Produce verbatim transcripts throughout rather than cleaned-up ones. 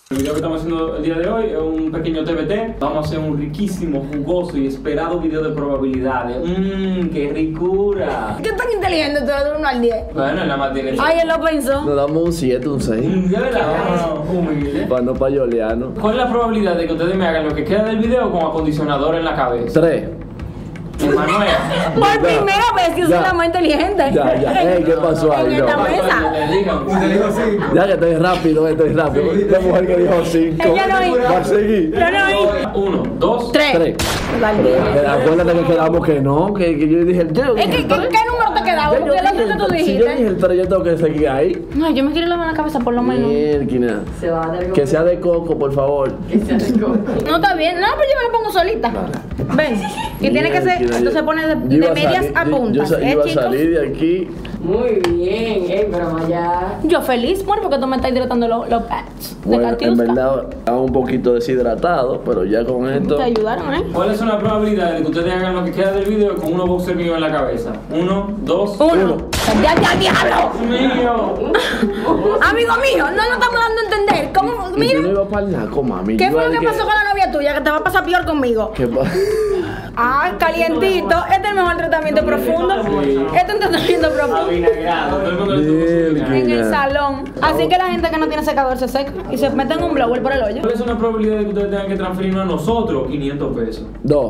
El video que estamos haciendo el día de hoy es un pequeño T B T. Vamos a hacer un riquísimo, jugoso y esperado video de probabilidades. Mmm, qué ricura. ¿Qué tan inteligente tú eres de uno al diez? Bueno, es la más tiene. Ay, él lo pensó. Nos damos un siete, un seis. De verdad, vámonos, humilde. Para no payolearnos. ¿Cuál es la probabilidad de que ustedes me hagan lo que queda del video con acondicionador en la cabeza? Tres. Manuel. Por primera vez que soy Ya. la más inteligente. Ya, ya. Ey, ¿qué pasó En ahí? esta No. mesa. Te digo cinco. Ya que estoy rápido, estoy rápido. La mujer que dijo cinco. Ella no hizo. Va a seguir. Yo no hice. Uno, dos, Tres. Tres. Dale. Pero acuérdate que quedamos que no, que, que yo dije. Yo Es que, ¿qué, ¿qué número te quedaba? Ya, Porque yo el otro dije que tú el- Si yo dije dijiste. el tres, yo tengo que seguir ahí. No, yo me quiero lavar la cabeza por lo menos. Mierda. Se va a dar Que sea de coco, por favor. que sea de coco. No está bien. No, pero yo me lo pongo solita. Ven. Y tiene que ser. Mierda, Entonces yo- pone de, yo de iba a medias salir- a yo- Yo, puntas. sa- yo ¿Eh, iba a chicos? salir de aquí. Muy bien, ey, pero más allá. Yo feliz, bueno, porque tú me estás hidratando los, los pads de Bueno, en Katiuska. verdad, estaba un poquito deshidratado, pero ya con esto. Te ayudaron, ¿eh? ¿Cuáles son las probabilidades de que ustedes hagan lo que queda del video con unos boxers míos en la cabeza? Uno, dos, Uno. ¡Ya, ya, diablo! mío. Amigo mío, no lo estamos dando a entender. ¿Cómo? Y tú no Mira, ibas para el naco, mami. ¿qué Yo fue iba lo de que pasó con la novia tuya? Que te va a pasar peor conmigo. ¿Qué pa- Ah, calientito. Este es el mejor tratamiento profundo. Este es un tratamiento profundo. Avinagrado. Todo el mundo le tuvo su Bien, vinagre. En el Mira. salón. Así que la gente que no tiene secador se seca y se mete en un blower por el hoyo. ¿Cuáles son las probabilidades de que ustedes tengan que transferirnos a nosotros quinientos pesos? Dos.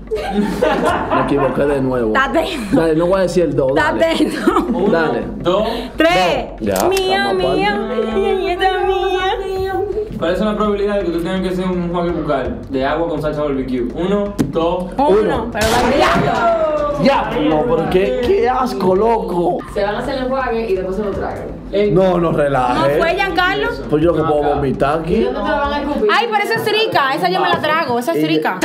Me equivoqué de nuevo. Date. Dale, no voy a decir el dos. Dale. Date. Uno, Dale. dos. Tres. Ya, Mía, estamos mía. aparte. Niñita mía. ¿Cuáles son las probabilidades de que ustedes tengan que hacer un juego bucal de agua con salsa barbecue? Uno, dos. Uno. Pero dale diablo. Ya, no, pero qué, qué asco, loco. Se van a hacer el enjuague y después se lo tragan. Eh, No, no ¿No relaje. fue Giancarlo? Pues yo lo que No, puedo acá. vomitar ¿Y aquí. dónde te la van a escupir? Ay, pero esa es rica. Esa yo me la trago. Esa es Ella- rica.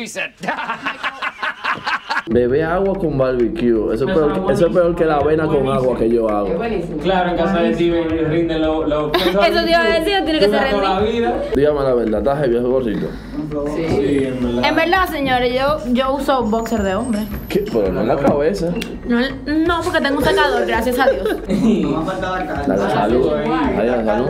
Bebé agua con barbecue. Eso es Eso peor, es eso es peor que la avena con buenísimo. agua que yo Es hago. buenísimo. Claro, en casa de Steven rinden los... Lo, Eso te iba a decir, tiene que ser Dura toda la vida. Dígame la verdad, ¿estás heavy ese gorrito? Sí. Sí, en verdad. En verdad, señores, yo, yo uso boxer de hombre. ¿Qué? Pero no en la cabeza. No, no, porque tengo un secador, gracias a Dios. Dale salud. Ahí, dale salud.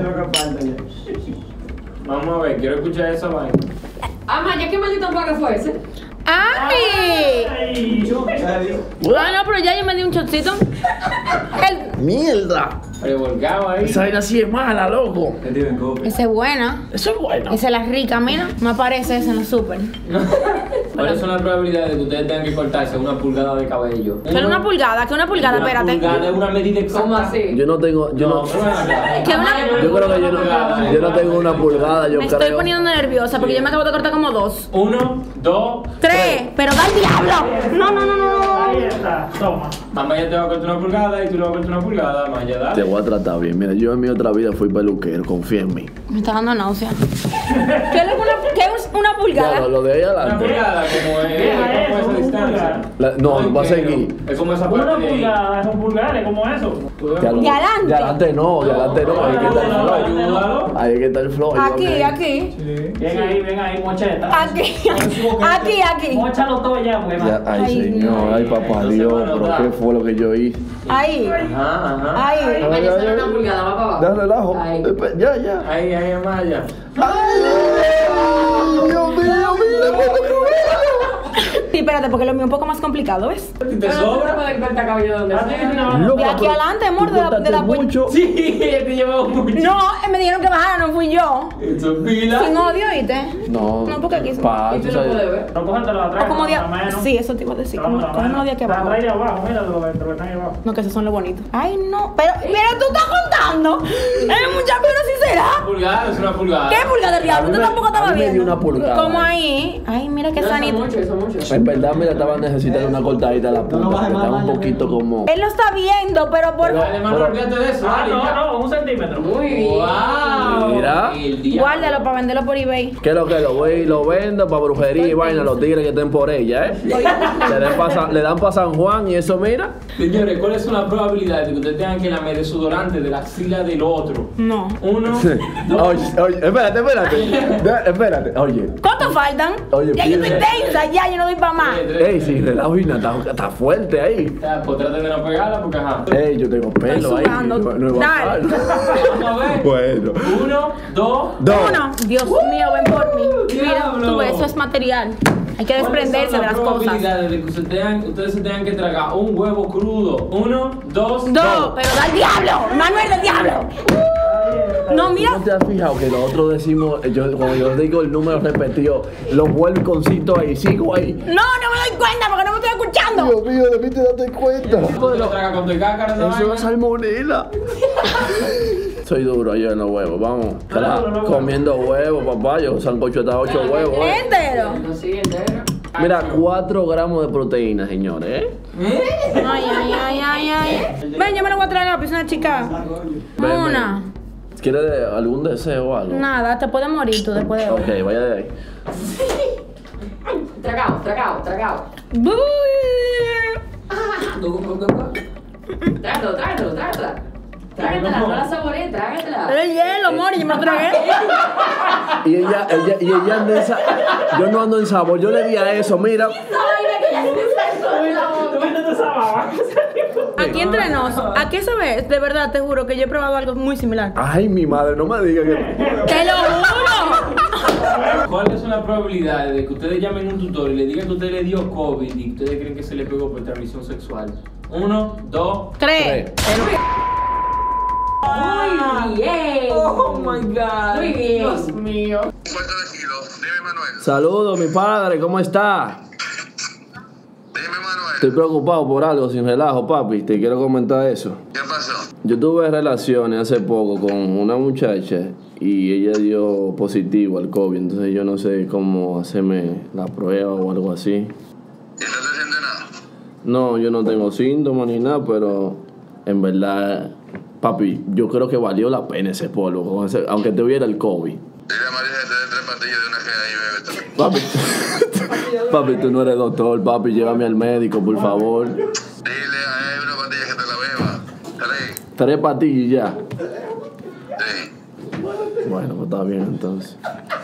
Vamos a ver, quiero escuchar esa vaina. Ah, Maya, ¿qué maldito enjuague fue ese? ¡Ay! Ah, no, pero ya yo me di un chocito. El- ¡Mierda! Revolcado ahí. Esa vaina sí es mala, loco. Esa es buena. Eso es bueno. Esa es la rica, mira. Me aparece esa en el súper. ¿Cuáles son las probabilidades de que ustedes tengan que cortarse una pulgada de cabello? Pero una pulgada, que una pulgada, Una espérate. pulgada es una medida exacta. ¿Cómo así? Yo no tengo, yo no, No, pero ven acá. Que una- yo creo que yo no, yo no tengo una pulgada, yo Me estoy creo. poniendo nerviosa porque yo me acabo de cortar como dos. Uno, dos, Tres, pero da el diablo. No, no, no, no. Ahí está, toma. mamá ya te va a cortar una pulgada y tú le vas a cortar una pulgada, mamá ya Te dale. voy a tratar bien. Mira, yo en mi otra vida fui peluquero, confía en mí. Me está dando náusea. ¿Qué es una, qué es una Ya, pulgada? lo, lo de ahí Una adelante. pulgada como es, Deja es como eso, esa distancia. La- no, No va a entiendo. seguir. Es como esa parte Una de ahí. pulgada, son pulgares, como eso. Ya lo- De adelante. De adelante no, de adelante no. Ahí que está el flow. Ayúdalo. Ahí que está el flow. Aquí, ayúdame. aquí. Ven ahí, ven ahí, mocheta. Aquí. Aquí, aquí. Móchalo todo ya, pues. Ya, ay, Ay, señor, ay, papá No se Dios, van a pero notar. ¿qué fue lo que yo hice? Ahí. Ajá, ajá. Ahí. Maya, solo una pulgada, va para abajo. Ya relajo. Ahí. Espe- Ya, ya. Ahí, ahí, Amaya. Ay, Dios mío, mira, Sí, espérate, porque lo mío es un poco más complicado, ¿ves? ¿Te Pero tú no sobra? puedes cortar cabello donde sea. Loco, De aquí pero adelante, amor, tú de la- cortaste de la pu- mucho. Sí, te llevamos mucho. No, eh, me dijeron que bajara, no fui yo. Eso es pila. Sin odio, ¿oíste? No. No, porque aquí- Pa, Y tú tú no sabes- puedes ver. No, cógetelo atrás. O como con día. la mano. Sí, eso te iba a decir. Como, Con la cógelo mano. de aquí Está abajo. atrás y abajo, mira lo que lo que están ahí abajo. No, que esos son los bonitos. Ay, no. Pero, pero tú estás contando. Es mucha pero sí será. Pulgada, es una pulgada. ¿Qué pulgada del diablo? A mí Usted me- tampoco a estaba mí me dio viendo. una pulgada. Como ahí. Ay, mira qué No, son sanito. muchos, son muchos. En verdad, mira, estaba necesitando una cortadita a la punta. Porque estaba un poquito como. Él lo está viendo, pero por Dale, mano, Pero- olvídate de eso. Ah, dale, ya. no, no, un centímetro. Muy bien. Wow. Mira. El diablo. guárdalo para venderlo por eBay. ¿Qué es lo que lo voy y lo vendo para brujería y vaina? Los tigres que estén por ella, ¿eh? Le dan pa' San- le dan para San Juan y eso, mira. Señores, ¿cuáles son las probabilidades de que ustedes tengan que lamer desodorante de la axila del otro? No. Uno, Oye, oye, espérate, espérate. De- espérate, oye. ¿Cuántos faltan? Oye, ya yo estoy piensa. tensa, ya yo no doy para más. tres, tres. Ey, si relajo, Gina, está, está fuerte ahí. Ya, pues traten de no pegarla porque ajá. Ey, yo tengo pelo ahí. sudando. No, no es Dale. bacano. Vamos a ver. Bueno. Uno, dos, Dos. Uno. Dios mío, ven por mí. Mira, Diablo. tú ves, eso es material. Hay que desprenderse de las cosas. probabilidades de que ustedes tengan, ustedes se tengan que tragar un huevo crudo? Uno, dos, Dos, pero da al diablo. Manuel del diablo. No, mira. ¿No te has fijado que nosotros decimos, yo, cuando yo digo el número repetido, lo vuelvo iconcito ahí, sigo ahí? No, no me doy cuenta porque no me estoy escuchando. Dios mío, debí te darte cuenta. ¿Tú te tragas con tu cácara esa Eso vaina? es salmonela. Soy duro yo en los huevos, vamos. Claro, no, no. Comiendo huevos, papá. Yo sancocho hasta ocho huevos. eh. Entero. Sí, entero. Mira, cuatro gramos de proteína, señores, ¿eh? Ay, ay, ay, ay, ay. Ven, yo me lo voy a traer a la piscina chica. Ven, Una. ¿Quieres de- algún deseo o algo? Nada, te puedes morir tú después de hoy. Ok, vaya de ahí. Tragado, tragado, tragado. Buh. Trágatelo, trágatelo, trágatela. Trágatela, no la saborees, trágatela. El hielo, Mori, yo me lo tragué. Y ella, ella, y ella anda en sa- yo no ando en sabor, yo le di a eso, mira. ¿Tú viste esa baba? Aquí entre nos, ¿a qué sabes? De verdad, te juro que yo he probado algo muy similar. Ay, mi madre, no me diga que. ¡Te lo juro! ¿Cuáles son las probabilidades de que ustedes llamen a un tutor y le digan que usted le dio COVID y ustedes creen que se le pegó por transmisión sexual? Uno, dos, Tres. Muy bien. oh my god. Muy bien. Dios mío. Cuarto de kilo. Dime, Manuel. Saludos, mi padre, ¿cómo está? Dime, Manuel. Estoy preocupado por algo, sin relajo, papi. Te quiero comentar eso. ¿Qué pasó? Yo tuve relaciones hace poco con una muchacha y ella dio positivo al COVID, entonces yo no sé cómo hacerme la prueba o algo así. ¿Y no te sientes nada? No, yo no tengo síntomas ni nada, pero en verdad, papi, yo creo que valió la pena ese polvo, con ese- aunque tuviera el COVID. Dile a María que te dé tres pastillas de una que ahí, bébete. Papi, papi, tú no eres doctor, papi, llévame al médico, por favor. Dile a él una pastilla que te la beba. Tres. Tres patillas y ya. Sí. Bueno, pues está bien entonces.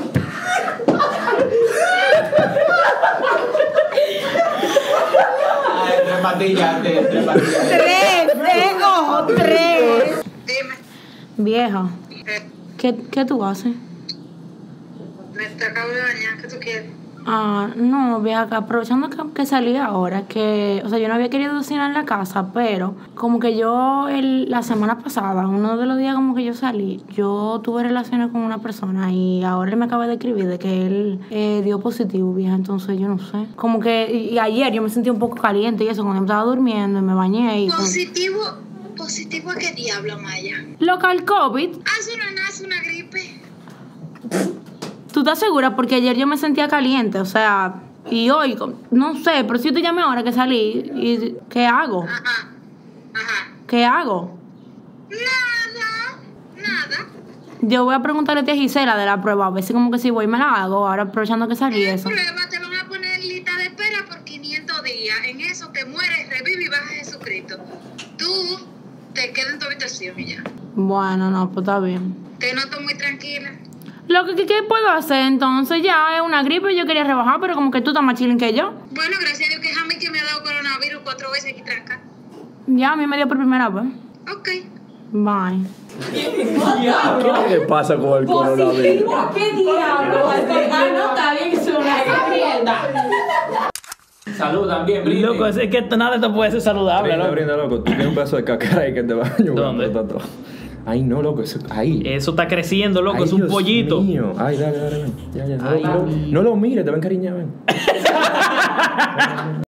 Ay, tres patillas, tres, tres patillas. Tres, eh, ojo, tres. Dime, Vieja, eh, ¿qué, qué tú haces? me te acabo de bañar, ¿qué tú quieres? Ah, no, vieja, que aprovechando que, que salí ahora, que, o sea, yo no había querido cocinar en la casa, pero como que yo el, la semana pasada, uno de los días como que yo salí, yo tuve relaciones con una persona y ahora él me acaba de escribir de que él eh, dio positivo, vieja, entonces yo no sé. Como que, y, y ayer yo me sentí un poco caliente y eso, cuando yo estaba durmiendo y me bañé y... como- Positivo, positivo a qué diablo, Maya. Local COVID, Haz una nasa, una gripe. ¿tú estás segura? Porque ayer yo me sentía caliente, o sea, y hoy, no sé, pero si yo te llamé ahora que salí, y, ¿qué hago? Ajá, ajá. ¿Qué hago? Nada, nada. Yo voy a preguntarle a tía Gisela de la prueba, a ver si como que si voy me la hago, ahora aprovechando que salí La eso. prueba te van a poner en lista de espera por quinientos días. En eso te mueres, revive y vas a Jesucristo. Tú te quedas en tu habitación y ya. Bueno, no, pues está bien. Te noto muy tranquila. Lo que, que, que puedo hacer entonces ya es una gripe, yo quería rebajar, pero como que tú estás más chilling que yo. Bueno, gracias a Dios que Jamie que me ha dado coronavirus cuatro veces aquí tranca. Ya, a mí me dio por primera vez. Ok. Bye. ¿Qué pasa con el coronavirus? ¿Qué diablo? Ah, no, está bien, es una mierda. Salud también, brinde. Loco, es que esto, nada de esto puede ser saludable, Brinda, loco. brinda, loco. Tú tienes un pedazo de cacara ahí que te va a ayudar. ¿Dónde? Tato. Ay, no, loco. Eso, ahí. Eso está creciendo, loco, Ay, es un Dios pollito. Mío. Ay, dale, dale, ven. Ya, ya. No, Ay, no, no lo mires, te va a encariñar, ven.